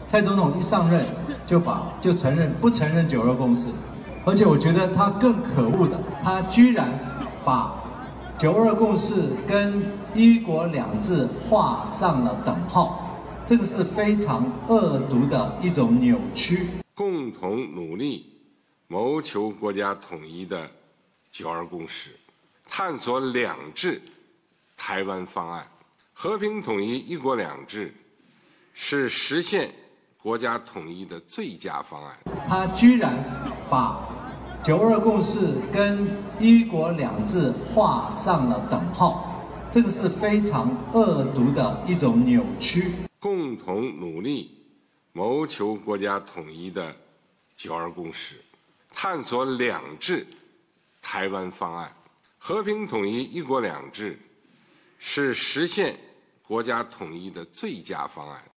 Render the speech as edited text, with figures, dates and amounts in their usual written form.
蔡总统一上任就不承认九二共识，而且我觉得他更可恶的，他居然把九二共识跟一国两制画上了等号，这个是非常恶毒的一种扭曲。 共同努力，谋求国家统一的九二共识，探索两制台湾方案，和平统一一国两制是实现国家统一的最佳方案。 他居然把九二共识跟一国两制画上了等号，这个是非常恶毒的一种扭曲。 共同努力，谋求国家统一的九二共识，探索两制台湾方案，和平统一一国两制是实现国家统一的最佳方案。